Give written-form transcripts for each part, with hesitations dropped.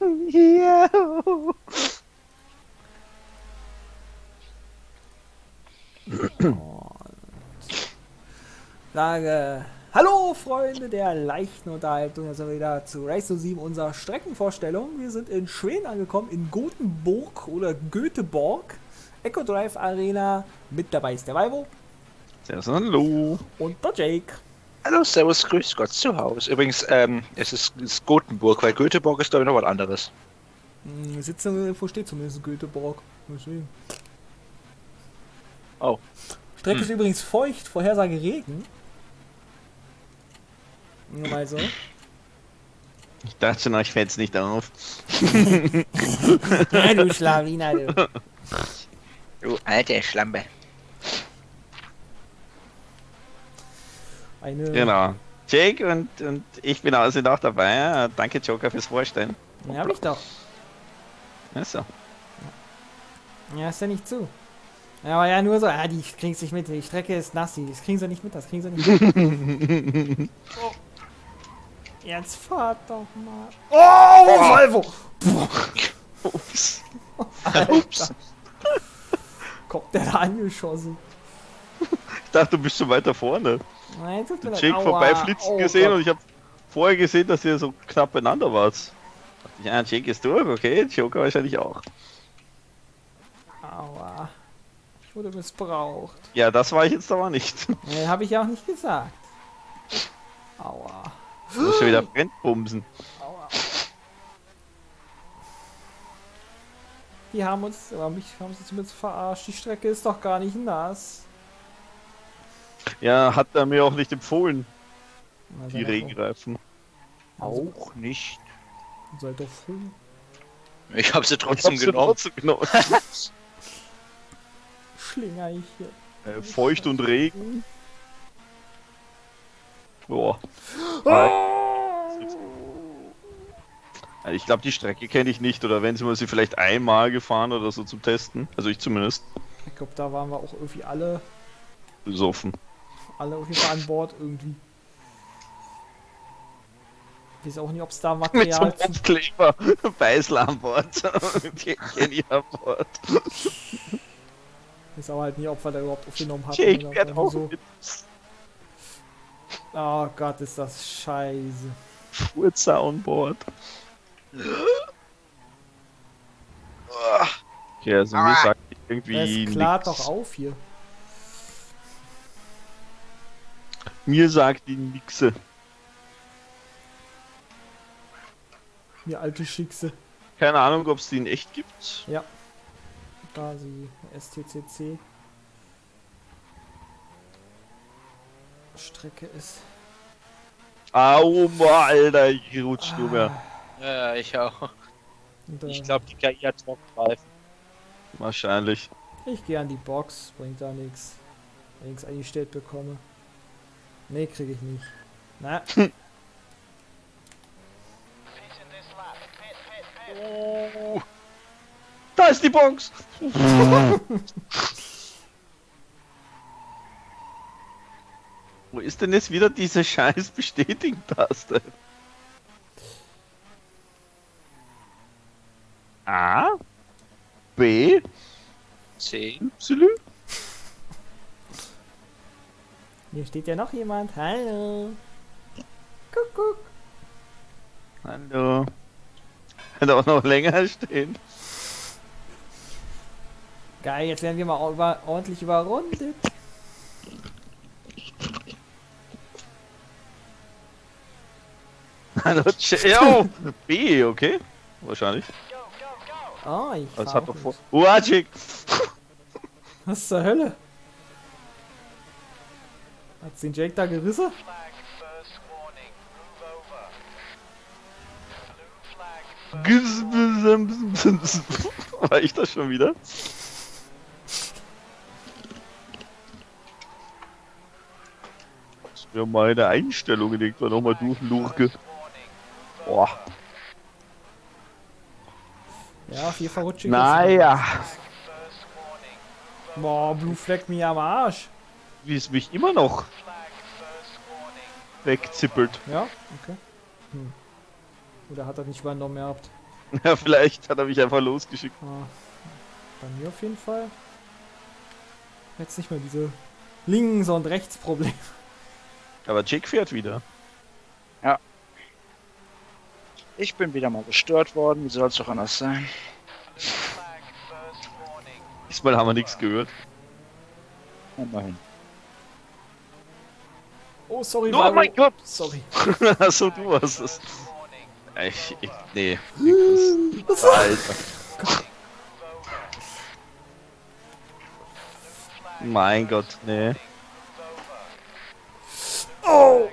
Ja. Sage hallo Freunde der leichten Unterhaltung, jetzt sind wir wieder zu Race to 7 unserer Streckenvorstellung. Wir sind in Schweden angekommen, in Gothenburg oder Göteborg, Echo Drive Arena. Mit dabei ist der Valvo Servus, hallo. und der Jake. Hallo, servus, grüß Gott zu Hause. Übrigens, es ist Gothenburg, weil Göteborg ist glaube ich noch was anderes. Wo steht zumindest Göteborg. Deswegen. Oh. Strecke ist übrigens feucht, Vorhersage Regen. Nur mal so. Ich dachte schon, euch fällt's nicht auf. Ja, du Schlawiner, du. Du alte Schlampe. Eine. Genau. Jake und ich bin also auch dabei. Ja, danke Joker fürs Vorstellen. Ja, hab ich doch. Also. Ja, ist ja nicht zu. Ja, aber ja, nur so, die kriegen es nicht mit. Die Strecke ist nass, das kriegen sie nicht mit, das kriegen sie nicht mit. Oh. Jetzt fahrt doch mal. Oh, Valvo! Ups. Ups. Kommt der da angeschossen? Ich dachte, du bist schon weiter vorne. Nein, tut mir leid. Jake Aua. vorbeiflitzen Oh gesehen Gott. und ich habe vorher gesehen, dass ihr so knapp beieinander wart. Dachte ich, ja, Jake ist durch, okay, Joker wahrscheinlich auch. Aua. Ich wurde missbraucht. Ja, das war ich jetzt aber nicht. Nee, habe ich ja auch nicht gesagt. Aua. Du musst schon wieder Brennbumsen. Aua. Die haben uns, aber mich haben sie zumindest verarscht. Die Strecke ist doch gar nicht nass. Ja, hat er mir auch nicht empfohlen, Na, die Regenreifen. Auch nicht. Seid doch froh. Ich habe sie Ich trotzdem hab's ja genommen. trotzdem genommen. Schlinger ich hier. Feucht und Regen. Boah. Ich glaube, die Strecke kenne ich nicht, oder wenn sie vielleicht einmal gefahren oder so zum Testen. Also ich zumindest. Ich glaube, da waren wir auch irgendwie alle Besoffen. auf jeden Fall an Bord irgendwie. Ich weiß auch nicht, ob es da Mit so Material einem Aufkleber. Beißel an Bord. Jenny an Bord. Ich weiß aber halt nie, ob wir da überhaupt aufgenommen hatten. Jake oder fährt irgendwie auch so. mit. Oh Gott, ist das scheiße. Furzer an Bord. Okay, also mir sagt irgendwie Es klart nix. doch auf hier. Mir sagt die Nixe. Mir alte Schickse. Keine Ahnung, ob es die in echt gibt. Ja. Da sie STCC Strecke ist. Au, Alter, ich rutsch nur mehr. Ja, ich auch. Und, Ich glaube, die KI hat Trockengreifen. Wahrscheinlich. ich gehe an die Box, bringt da nichts. Wenn ich es eingestellt bekomme. Nee, kriege ich nicht. Na, Oh, da ist die Box! Wo ist denn jetzt wieder diese scheiß Bestätigen-Taste? A? B? C. Y? hier steht ja noch jemand. Hallo. Kuckuck. Hallo. Hätte auch noch länger stehen. Geil, jetzt werden wir mal ordentlich überrundet. Hallo, oh, B, okay? Wahrscheinlich. Oh, ich Das fahr hat auch doch vor. nicht. Chick. Was zur Hölle? Hat's den Jake da gerissen? War ich das schon wieder? Muss mir meine Einstellungen irgendwann nochmal durchlurke. Boah. Ja, auf jeden Fall rutschig. Naja. Boah, Blue Flag mir am Arsch. Wie es mich immer noch wegzippelt. Ja, okay. Oder hat er nicht übernommen gehabt? Ja, vielleicht hat er mich einfach losgeschickt. Ah, bei mir auf jeden Fall. Jetzt nicht mehr diese Links- und Rechtsprobleme. Aber Jake fährt wieder. Ich bin wieder mal gestört worden, wie soll es doch anders sein? Diesmal haben wir nichts gehört. Immerhin. Oh, sorry, Oh Varo. mein Gott! Sorry. Achso, du hast es. Nee. Nix. Alter. Mein Gott, nee. Oh!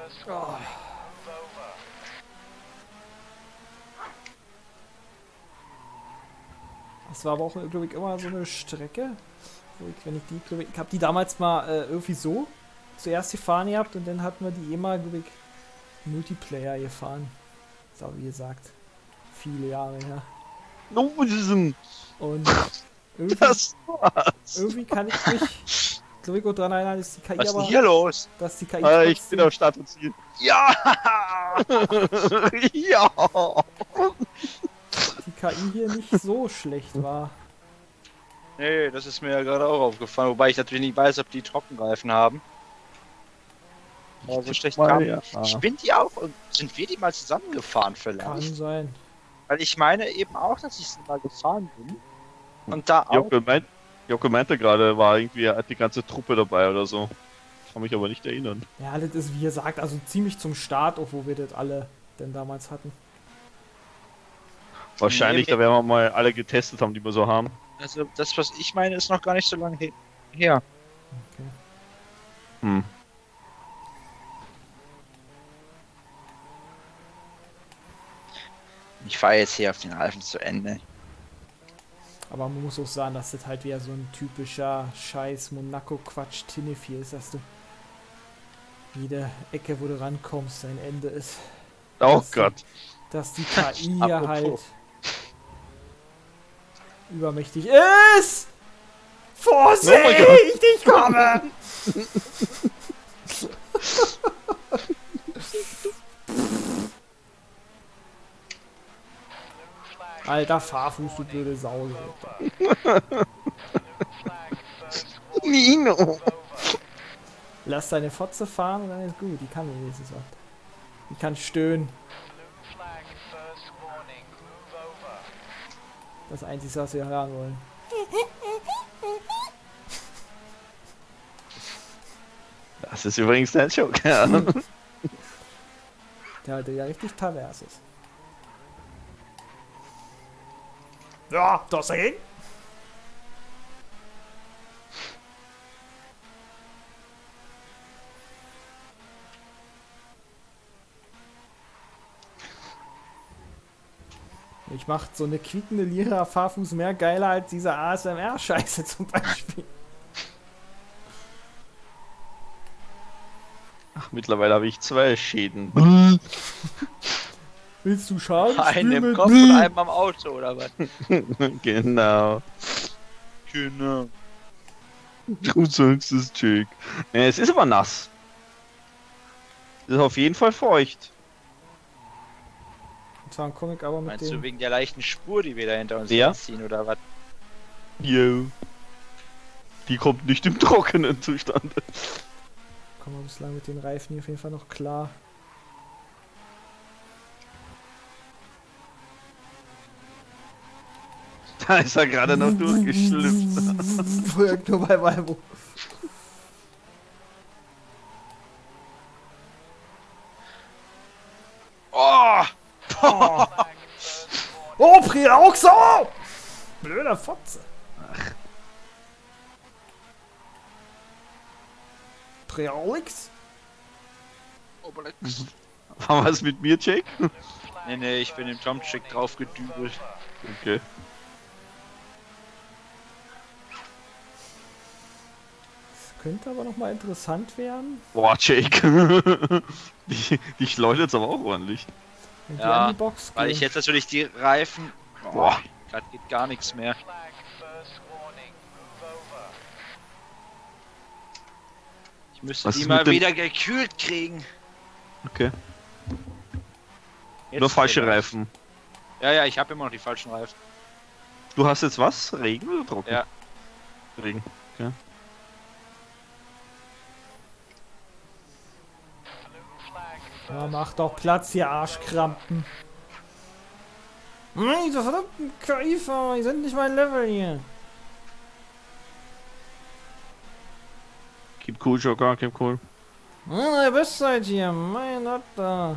Das war aber auch, glaube ich, immer so eine Strecke, wo ich, wenn ich die, glaube ich habe die damals mal irgendwie so zuerst gefahren gehabt und dann hatten wir die immer, glaube ich, Multiplayer gefahren. Ist auch wie gesagt, viele Jahre her. Und irgendwie, Das war's. irgendwie kann ich mich, glaube ich, auch daran erinnern, dass die KI Was ist denn aber, hier los? dass die KI Ich bin auf Start und Ziel. Ja! Ja! die KI hier nicht so schlecht war. Nee, das ist mir ja gerade auch aufgefallen, wobei ich natürlich nicht weiß, ob die Trockenreifen haben. Aber so schlecht Mal, kam. ja. Ich bin die auch, sind wir die mal zusammengefahren Kann vielleicht? sein. Weil ich meine eben auch, dass ich sie mal gefahren bin. Und da auch. Jocke meinte gerade, war irgendwie die ganze Truppe dabei oder so. Kann mich aber nicht erinnern. Ja, das ist, wie ihr sagt, also ziemlich zum Start, auch wo wir das alle denn damals hatten. Wahrscheinlich, Nee, da werden wir mal alle getestet haben, die wir so haben. Also das, was ich meine, ist noch gar nicht so lange her. Okay. Hm. Ich fahre jetzt hier auf den Reifen zu Ende. Aber man muss auch sagen, dass das halt wieder so ein typischer Scheiß Monaco-Quatsch Tinefil ist, dass du jede Ecke, wo du rankommst, ein Ende ist. Oh Das- Gott. Dass die KI hier Apropos. halt übermächtig ist! Vorsicht! Oh mein Gott. Ich komme! Alter Fahrfuß, du blöde Sau. Alter. Nino! Lass deine Fotze fahren und dann ist gut. Die kann wenigstens was. Die kann stöhnen. Das Einzige, was wir hören wollen. Das ist übrigens dein Joke, ja. Der halt ja richtig pervers ist. Ja, das dagegen? Ich mach so eine quiekende Lira Fahrfuß mehr geiler als diese ASMR-Scheiße zum Beispiel. Ach, mittlerweile habe ich 2 Schäden. Willst du Schaden? Einen im Kopf und einem am Auto, oder was? Genau. Genau. Du sagst es, Jake. Nee, es ist aber nass. Es ist auf jeden Fall feucht. Und zwar ein Comic aber mit Meinst du dem... wegen der leichten Spur, die wir da hinter uns Ja. ziehen, oder was? Yo. Die kommt nicht im trockenen Zustand. Kommen wir bislang mit den Reifen hier auf jeden Fall noch klar. Da ist er gerade noch durchgeschlüpft. Projekt nur bei Valvo. Oh! Oh, Priauxo! Blöder Fotze. Priaulix? War was mit mir, Jake? Nee, ich bin im Jumpcheck drauf gedübelt. Okay. Das könnte aber noch mal interessant werden, Boah, Jake. Die schleudert jetzt aber auch ordentlich. wenn die Ja, an die Box weil gehen. ich jetzt natürlich die Reifen... Boah. Gerade geht gar nichts mehr. Ich müsste Was die ist mal mit dem- wieder gekühlt kriegen. Okay. Jetzt Nur falsche vielleicht. Reifen. Ja, ja, ich habe immer noch die falschen Reifen. Du hast jetzt was? Regen oder trocken? Ja. Regen. Okay. Ja, mach doch Platz, ihr Arschkrampen. Nein, diese verdammten KI-Fahrer, die sind nicht mein Level hier. Keep cool, Joker, keep cool. Ah, ihr bist seid hier, mein Gott da.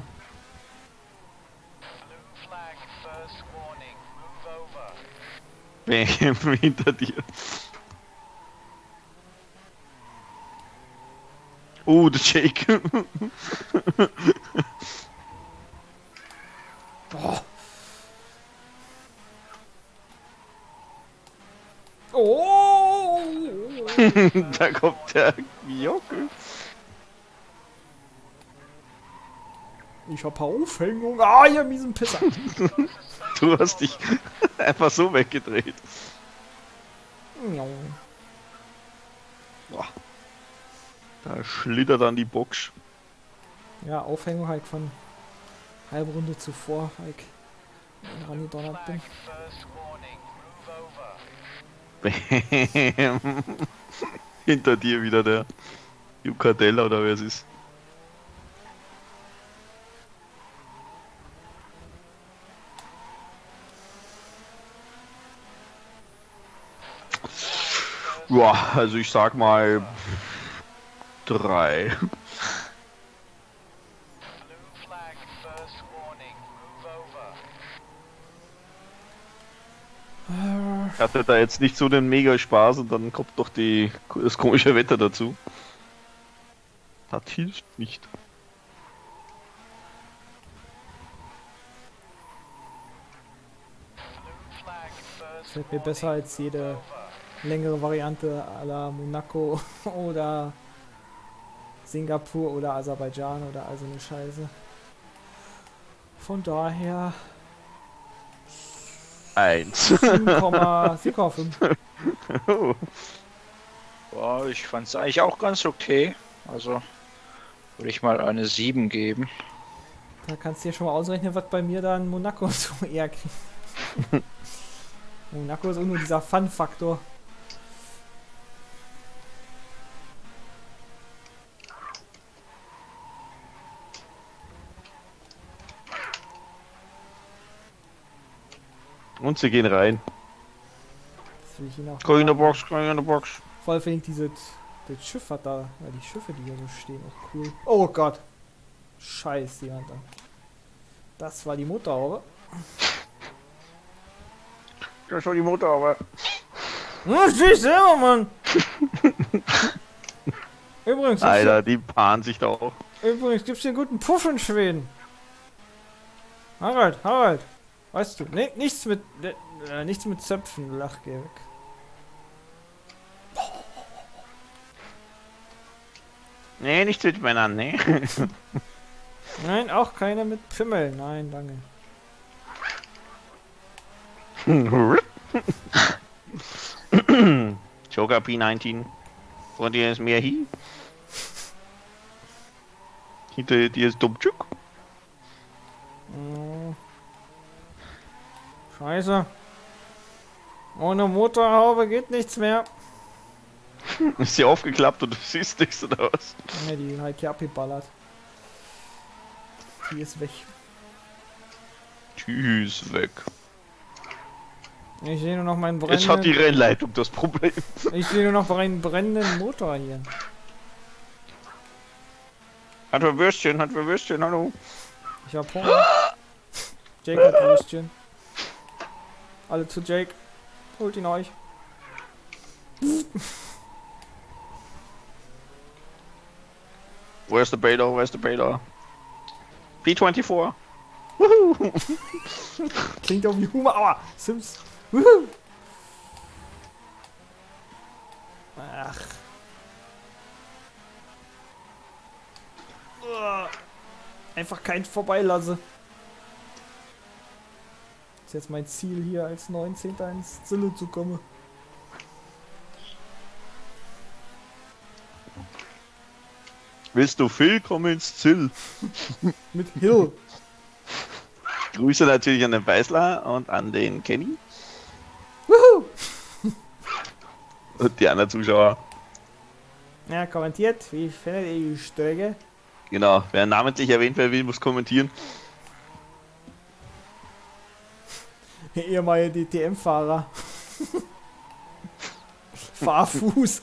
Bam, hinter dir. Der Jake. Oh. Oh. Da kommt der Jockel. Ich hab Aufhängung. Ah, ihr miesen Pisser. Du hast dich einfach so weggedreht. Boah. Da schlittert dann die Box. Ja, Aufhängung halt von halbe Runde zuvor, weil ich rangedonnert bin. Bam. Hinter dir wieder der Jucadella oder wer es ist. Ja, also ich sag mal 3. Ich hatte da jetzt nicht so den mega Spaß und dann kommt doch das komische Wetter dazu. Das hilft nicht. Das fällt mir besser als jede längere Variante à la Monaco oder Singapur oder Aserbaidschan oder also eine Scheiße. Von daher 1. 7,5. Oh. Boah, ich fand's eigentlich auch ganz okay. Also würde ich mal eine 7 geben. Da kannst du dir schon mal ausrechnen, was bei mir dann Monaco so eher kriegt. Monaco ist auch nur dieser Fun-Faktor. Und sie gehen rein. Das will ich Ihnen auch Komm in der sagen. Box, komm in der Box. Vor allem finde ich das Schiff hat da, ja, die Schiffe, die hier so stehen, auch cool. Oh Gott. Scheiße, jemand da. Das war die Motorhaube. Das war die Motorhaube. Hm, siehst selber, Mann. Übrigens, Alter, die paaren sich da auch. übrigens gibt's hier einen guten Puff in Schweden. Harald. Weißt du, nee, nichts mit Zöpfen, lach, geh weg. Nee, nicht mit Männern, nee. Nein, auch keine mit Pimmel. Nein, danke. Joker P19. Vor dir ist mehr hier. Hinter dir ist Dummchuk. Oh. Scheiße. Ohne Motorhaube geht nichts mehr. Ist sie aufgeklappt und du siehst nichts oder was? Ja, die halt hier abgeballert. Die ist weg. Tschüss, weg. Ich sehe nur noch meinen Jetzt hat die brennenden... Rennleitung das Problem. Ich sehe nur noch meinen brennenden Motor hier. Hat wir Würstchen, hallo. Ich hab Hunger. Jake hat Würstchen. Alle zu Jake. Holt ihn euch. Where's the Baylor? Where's the Baylor? P24. Woohoo! Klingt auch wie Humor. Aua! Sims. Wuhu! Ach. Einfach kein Vorbeilasse. Ist jetzt mein Ziel hier als 19. ins Zille zu kommen. Willst du Phil, komm ins Zill. Mit Hill. Grüße natürlich an den Beißler und an den Kenny Wuhu! und die anderen Zuschauer. Ja, kommentiert, wie findet ihr die Strecke? Genau, wer namentlich erwähnt werden will, muss kommentieren. Ihr mal DTM-Fahrer. Fahrfuß.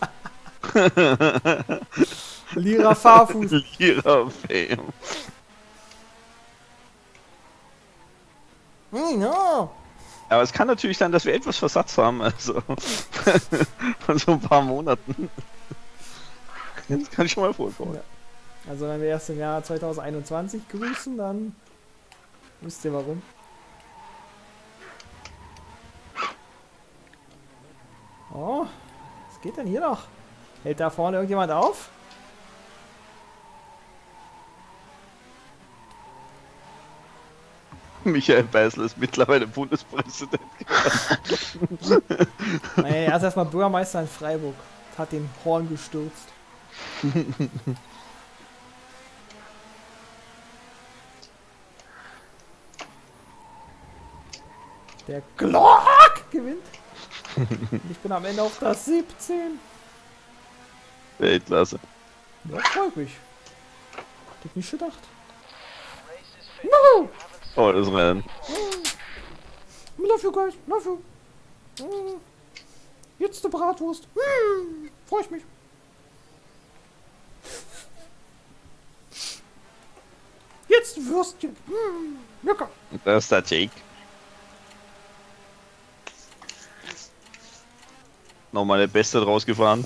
Lira Fahrfuß. Lira Fame. No. Aber es kann natürlich sein, dass wir etwas Versatz haben, also von so ein paar Monaten. Das kann schon mal vorkommen. Ja. Also wenn wir erst im Jahr 2021 grüßen, dann wisst ihr warum. Oh, was geht denn hier noch? Hält da vorne irgendjemand auf? Michael Beißler ist mittlerweile Bundespräsident. Nee, er ist erstmal Bürgermeister in Freiburg. Hat den Horn gestürzt. Der Glock gewinnt. Ich bin am Ende auf das 17. Weltklasse. Ja, freut mich. Hätte ich nicht gedacht. No! Oh, das Rennen. Love you guys, love you. Jetzt eine Bratwurst. Freue ich mich. Jetzt ein Würstchen. Lecker. Und da ist der Jake. Nochmal der Beste draus gefahren.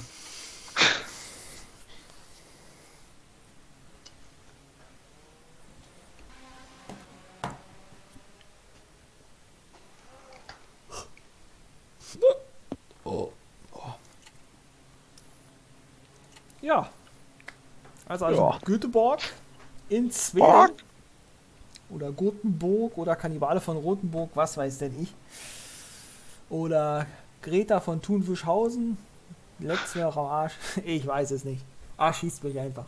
Ja. Also Ja. Göteborg in Schweden. Oder Gothenburg oder Kannibale von Rothenburg, was weiß denn ich. Oder Greta von Thunfischhausen. Leckt's mir auch am Arsch. Ich weiß es nicht. Schießt mich einfach.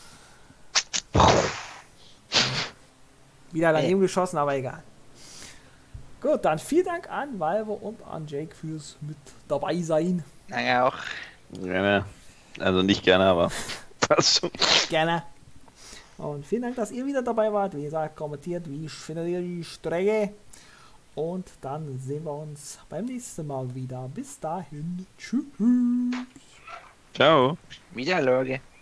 Wieder daneben geschossen, aber egal. Gut, dann vielen Dank an Valve und an Jake fürs mit dabei sein. Naja, auch. Gerne. Also nicht gerne, aber passt schon. Gerne. Und vielen Dank, dass ihr wieder dabei wart. Wie gesagt, kommentiert, wie findet ihr die Strecke. Und dann sehen wir uns beim nächsten Mal wieder. Bis dahin. Tschüss. Ciao. Wieder Lorge.